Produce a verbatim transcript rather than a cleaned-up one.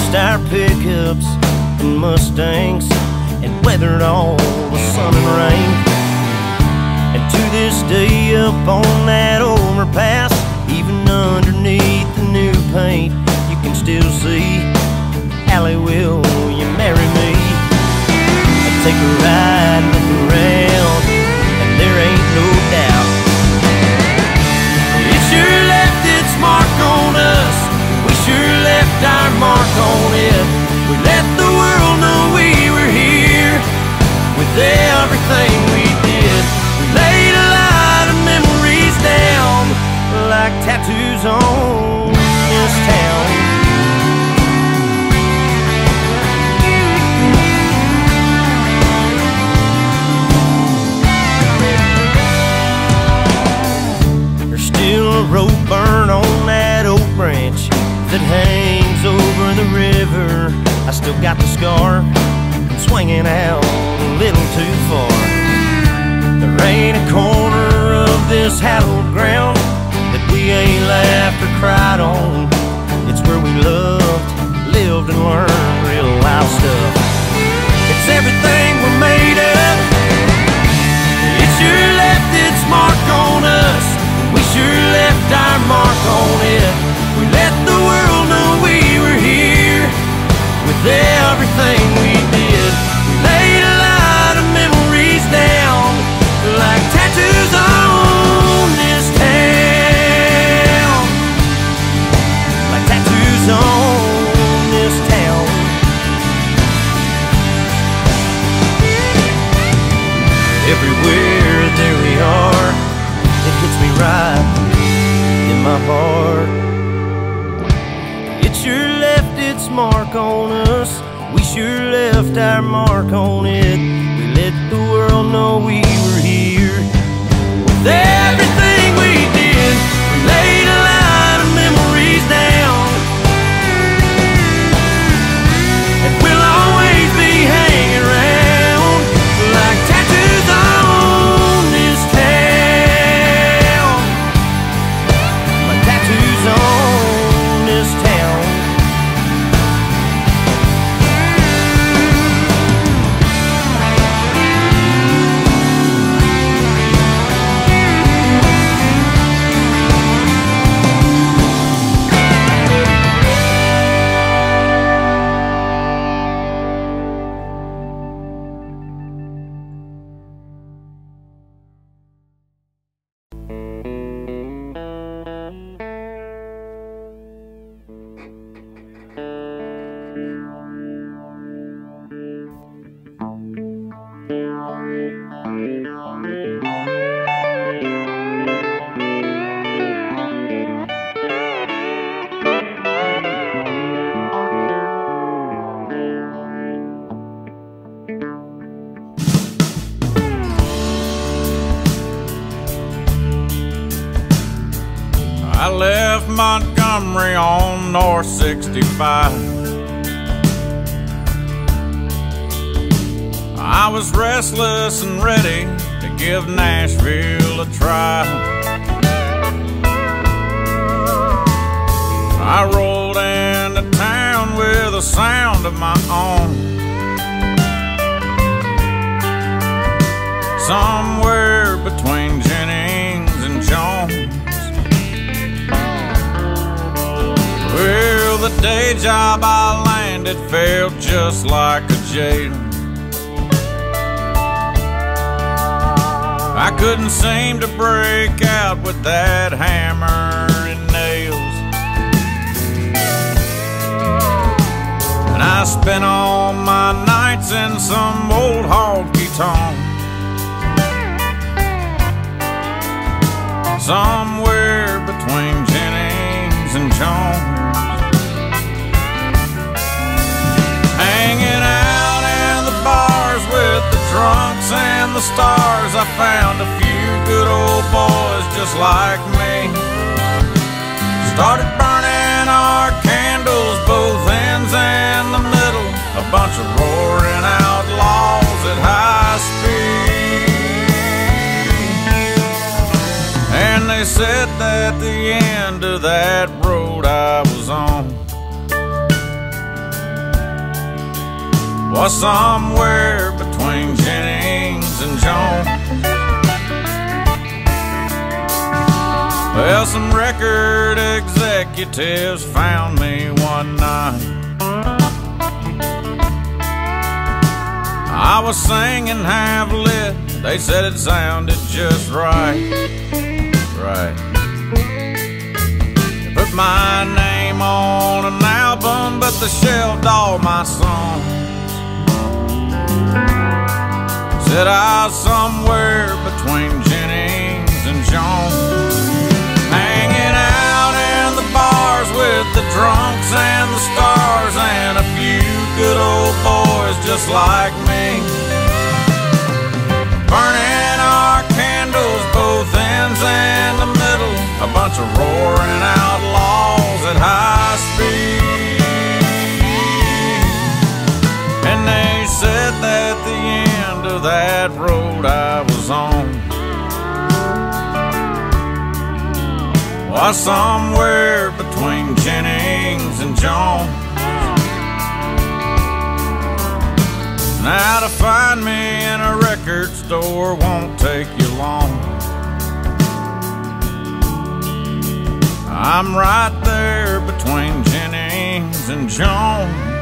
raced our pickups and Mustangs and weathered all the sun and rain. And to this day up on that overpass, even underneath the new paint, you can still see Allie, will you marry me? I'd take a ride, look around, and there ain't no doubt it sure left its mark on us. We sure left our mark on it. We let the world know we were here with everything we did. We laid a lot of memories down like tattoos on this town. There's still a rope burn on that oak branch that hangs over the river. I still got the scar from swinging out a little too far. There ain't a corner of this hallowed ground that we ain't laughed or cried on. It's where we loved, lived, and learned real life stuff. It's everything we're made of. It sure left its mark on us. We sure left our mark on it. We let the world know we were here with everything we did. We laid a lot of memories down like tattoos on this town. Like tattoos on this town. Everywhere there we are, it hits me right in my heart. It sure left its mark on us. We sure left our mark on it. We let the world know we were here with everything we did. We laid a lot of memories down, and we'll always be hanging around like tattoos on this town. Like tattoos on this town. I left Montgomery on North sixty-five. I was restless and ready to give Nashville a try. I rolled into town with a sound of my own. Somewhere between Jennings and Jones. Well, the day job I landed felt just like a jail. I couldn't seem to break out with that hammer and nails. And I spent all my nights in some old honky-tonk somewhere between Jennings and Jones. Hanging out in the bars with the drunks and the stars, I found a few good old boys just like me. Started burning our candles, both ends and the middle, a bunch of roaring outlaws at high speed. And they said that the end of that road I was on was somewhere between Jennings and Jones. Well, some record executives found me one night. I was singing half lit, they said it sounded just right, right. They put my name on an album, but they shelved all my songs. Said I was somewhere between Jennings and Jones, hanging out in the bars with the drunks and the stars, and a few good old boys just like me, burning our candles both ends and the middle, a bunch of roaring outlaws at high speed. And they said that the end of that road I was on was somewhere between Jennings and Jones. Now to find me in a record store won't take you long. I'm right there between Jennings and Jones.